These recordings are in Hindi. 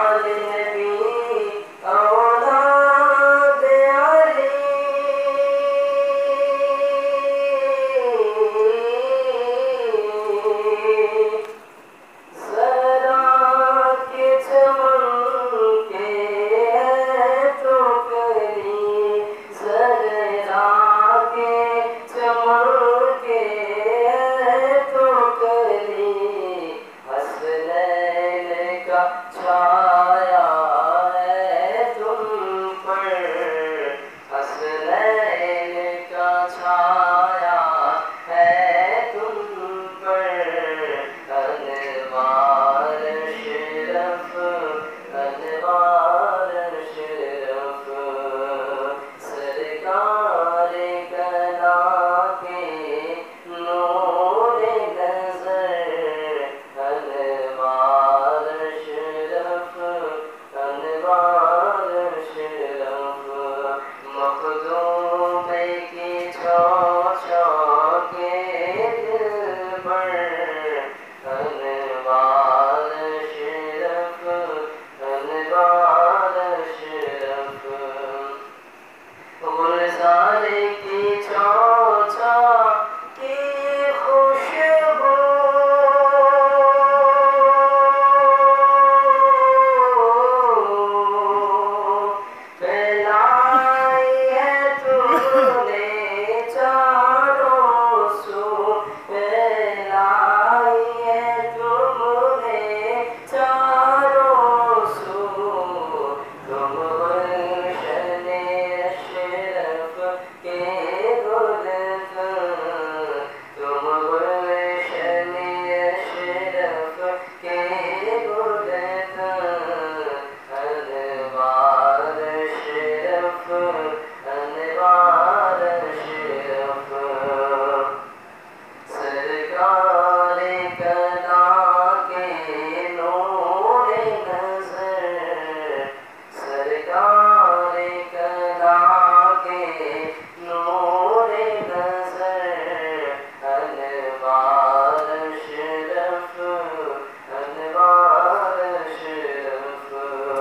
छाया है तुम पर, हसनैन का छाया है तुम पर। अनवार शरफ, अनवार शरफ, सरकार कला के नूर नज़र। अनवार शरफ, अनवार शरफ, मखदूम की छो के दिल पर। अनवार शरफ, अनवार शरफ, गुलजार की छो की खुशबू, फैलाई है तुमने चारों सू, फैलाई है तुमने चारों सू। तुम गुलशन अशरफ के गुलशन, तुम गुलशन अशरफ के गुलशन। अनवार शरफ, अनवार शरफ, सरकार कला के नूर नज़र। सरकार कला के नूर नज़र। अनवार शरफ, अनवार शरफ,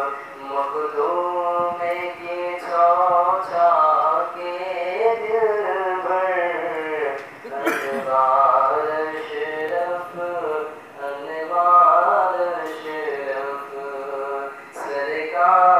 मखदूम की छो के दिल भर। अनवार शरफ, अनवार शरफ, सरकार